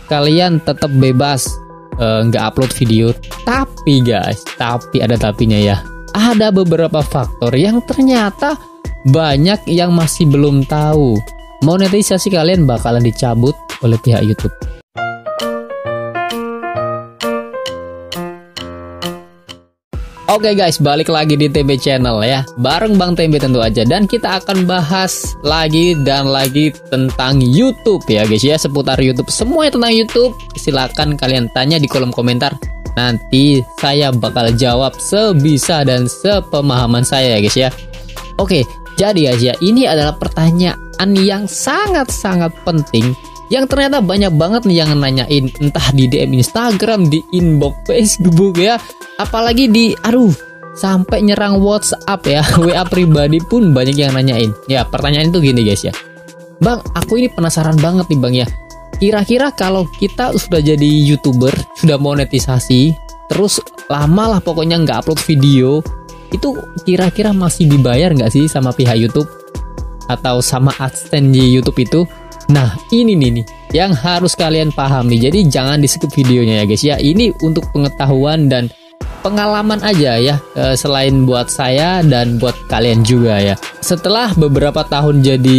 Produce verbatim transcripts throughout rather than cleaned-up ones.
kalian tetap bebas nggak uh, upload video. Tapi guys, tapi ada tapinya ya. Ada beberapa faktor yang ternyata banyak yang masih belum tahu. Monetisasi kalian bakalan dicabut oleh pihak YouTube. Oke okay guys, balik lagi di T B Channel ya, bareng Bang T B tentu aja. Dan kita akan bahas lagi dan lagi tentang YouTube ya guys ya, seputar YouTube. Semuanya tentang YouTube, silakan kalian tanya di kolom komentar. Nanti saya bakal jawab sebisa dan sepemahaman saya ya guys ya. Oke, jadi guys ya, ini adalah pertanyaan yang sangat-sangat penting, yang ternyata banyak banget nih yang nanyain, entah di D M Instagram, di inbox Facebook ya, apalagi di aduh sampai nyerang WhatsApp ya, W A pribadi pun banyak yang nanyain. Ya, pertanyaan itu gini guys ya, Bang, aku ini penasaran banget nih Bang ya, kira-kira kalau kita sudah jadi YouTuber, sudah monetisasi, terus lama lah pokoknya nggak upload video, itu kira-kira masih dibayar nggak sih sama pihak YouTube atau sama AdSense di YouTube itu? Nah, ini nih nih yang harus kalian pahami. Jadi jangan di skip videonya ya guys ya. Ini untuk pengetahuan dan pengalaman aja ya, e, selain buat saya dan buat kalian juga ya. Setelah beberapa tahun jadi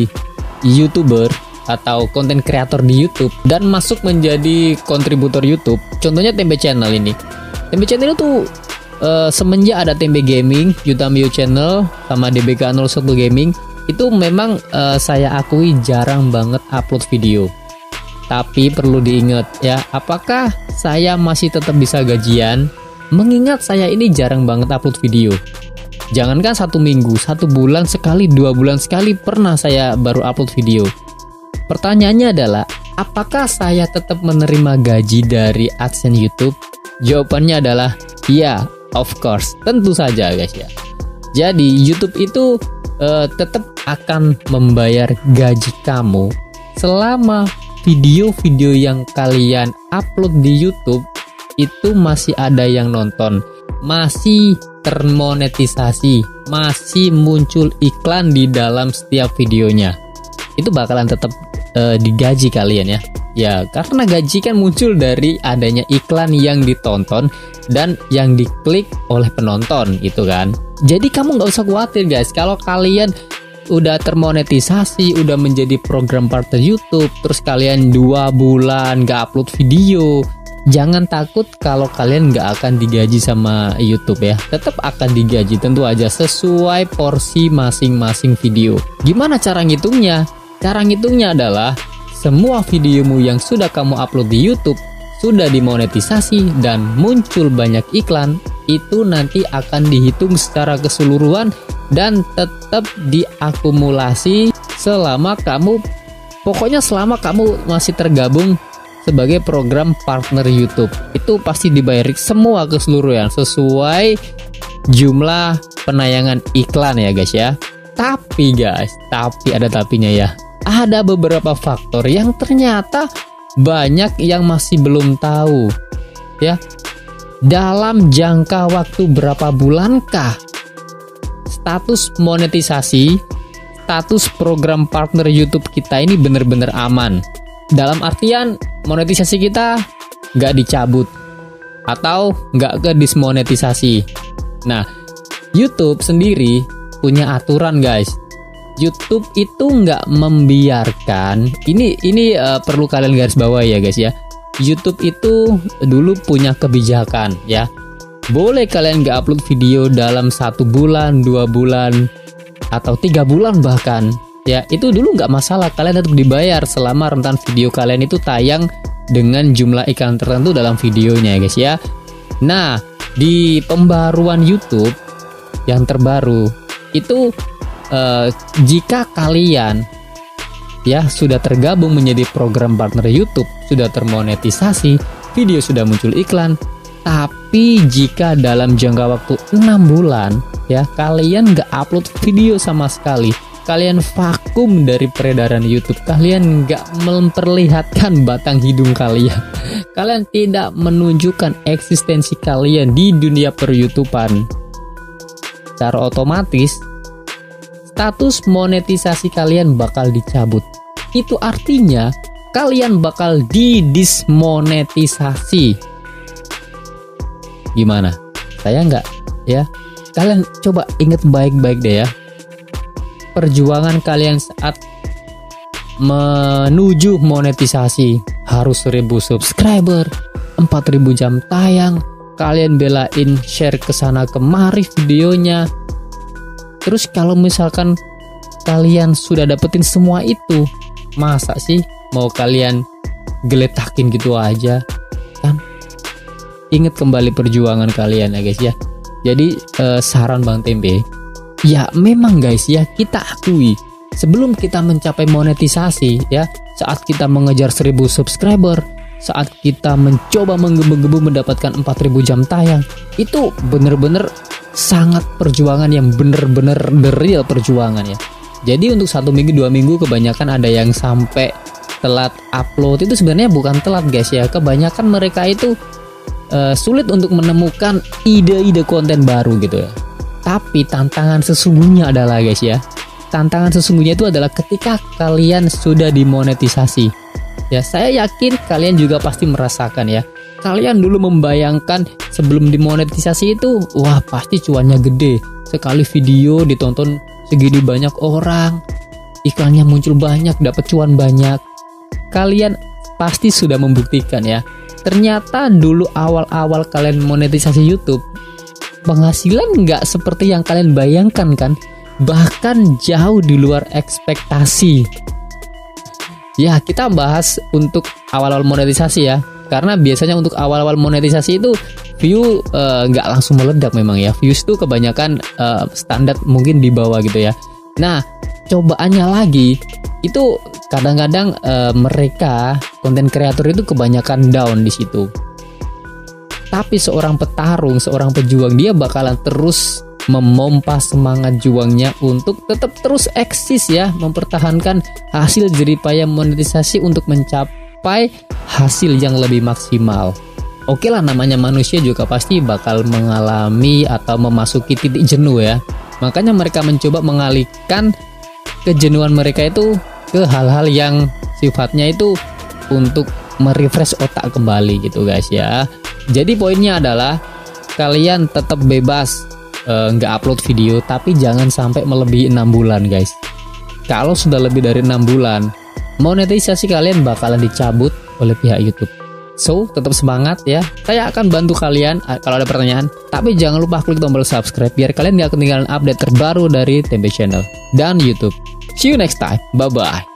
YouTuber atau konten kreator di YouTube dan masuk menjadi kontributor YouTube, contohnya T B Channel ini. T B Channel itu e, semenjak ada T B Gaming, Utamio Channel sama D B K nol satu Gaming, itu memang uh, saya akui jarang banget upload video. Tapi perlu diingat ya, apakah saya masih tetap bisa gajian? Mengingat saya ini jarang banget upload video. Jangankan satu minggu, satu bulan sekali, dua bulan sekali pernah saya baru upload video. Pertanyaannya adalah, apakah saya tetap menerima gaji dari AdSense YouTube? Jawabannya adalah ya, of course, tentu saja guys ya. Jadi YouTube itu Uh, tetap akan membayar gaji kamu selama video-video yang kalian upload di YouTube itu masih ada yang nonton, masih termonetisasi, masih muncul iklan di dalam setiap videonya. Itu bakalan tetap uh, digaji kalian ya. Ya, karena gaji kan muncul dari adanya iklan yang ditonton dan yang diklik oleh penonton itu kan. Jadi kamu nggak usah khawatir guys, kalau kalian udah termonetisasi, udah menjadi program partner YouTube, terus kalian dua bulan nggak upload video, jangan takut kalau kalian nggak akan digaji sama YouTube ya. Tetap akan digaji, tentu aja sesuai porsi masing-masing video. Gimana cara ngitungnya? Cara ngitungnya adalah semua videomu yang sudah kamu upload di YouTube sudah dimonetisasi dan muncul banyak iklan, itu nanti akan dihitung secara keseluruhan dan tetap diakumulasi selama kamu, pokoknya selama kamu masih tergabung sebagai program partner YouTube. Itu pasti dibayar semua keseluruhan sesuai jumlah penayangan iklan ya guys ya. Tapi guys, tapi ada tapinya ya. Ada beberapa faktor yang ternyata banyak yang masih belum tahu ya. Dalam jangka waktu berapa bulankah status monetisasi, status program partner YouTube kita ini benar-benar aman? Dalam artian monetisasi kita nggak dicabut atau nggak ke dismonetisasi. Nah, YouTube sendiri punya aturan guys. YouTube itu nggak membiarkan ini ini uh, perlu kalian garis bawahi ya guys ya. YouTube itu dulu punya kebijakan ya, boleh kalian nggak upload video dalam satu bulan, dua bulan, atau tiga bulan bahkan ya, itu dulu nggak masalah, kalian tetap dibayar selama rentan video kalian itu tayang dengan jumlah iklan tertentu dalam videonya ya guys ya. Nah, di pembaruan YouTube yang terbaru itu Uh, jika kalian ya sudah tergabung menjadi program partner YouTube, sudah termonetisasi, video sudah muncul iklan, tapi jika dalam jangka waktu enam bulan ya kalian nggak upload video sama sekali, kalian vakum dari peredaran YouTube, kalian nggak memperlihatkan batang hidung kalian, kalian tidak menunjukkan eksistensi kalian di dunia per-YouTubean, secara otomatis status monetisasi kalian bakal dicabut. Itu artinya kalian bakal didismonetisasi. Gimana? Saya nggak ya? Kalian coba ingat baik-baik deh ya. Perjuangan kalian saat menuju monetisasi harus seribu subscriber, empat ribu jam tayang, kalian belain share kesana kemari videonya. Terus kalau misalkan kalian sudah dapetin semua itu, masa sih mau kalian geletakin gitu aja kan? Ingat kembali perjuangan kalian ya guys ya. Jadi eh, saran Bang Tempe, ya memang guys ya, kita akui sebelum kita mencapai monetisasi ya, saat kita mengejar seribu subscriber, saat kita mencoba menggebu-gebu mendapatkan empat ribu jam tayang, itu bener-bener sangat perjuangan yang bener-bener the real perjuangan ya. Jadi untuk satu minggu dua minggu kebanyakan ada yang sampai telat upload. Itu sebenarnya bukan telat guys ya, kebanyakan mereka itu uh, sulit untuk menemukan ide-ide konten baru gitu ya. Tapi tantangan sesungguhnya adalah guys ya, tantangan sesungguhnya itu adalah ketika kalian sudah dimonetisasi ya. Saya yakin kalian juga pasti merasakan ya, kalian dulu membayangkan sebelum dimonetisasi itu, wah pasti cuannya gede, sekali video ditonton segini banyak orang, iklannya muncul banyak, dapat cuan banyak. Kalian pasti sudah membuktikan ya, ternyata dulu awal-awal kalian monetisasi YouTube, penghasilan nggak seperti yang kalian bayangkan kan, bahkan jauh di luar ekspektasi. Ya, kita bahas untuk awal-awal monetisasi ya, karena biasanya untuk awal-awal monetisasi itu view nggak uh, langsung meledak memang ya. Views tuh kebanyakan uh, standar mungkin di bawah gitu ya. Nah, cobaannya lagi itu kadang-kadang uh, mereka konten kreator itu kebanyakan down di situ. Tapi seorang petarung, seorang pejuang, dia bakalan terus memompa semangat juangnya untuk tetap terus eksis ya, mempertahankan hasil jeripaya monetisasi untuk mencapai hasil yang lebih maksimal. Oke lah, namanya manusia juga pasti bakal mengalami atau memasuki titik jenuh ya. Makanya mereka mencoba mengalihkan kejenuhan mereka itu ke hal-hal yang sifatnya itu untuk merefresh otak kembali gitu guys ya. Jadi poinnya adalah kalian tetap bebas nggak uh, upload video, tapi jangan sampai melebihi enam bulan guys. Kalau sudah lebih dari enam bulan, monetisasi kalian bakalan dicabut oleh pihak YouTube. So, tetap semangat ya. Saya akan bantu kalian kalau ada pertanyaan. Tapi jangan lupa klik tombol subscribe biar kalian gak ketinggalan update terbaru dari Tempe Channel dan YouTube. See you next time. Bye-bye.